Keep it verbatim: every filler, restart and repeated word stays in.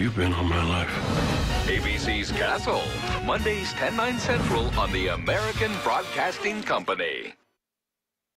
you've been all my life. A B C's Castle, Mondays ten, nine central on the American Broadcasting Company.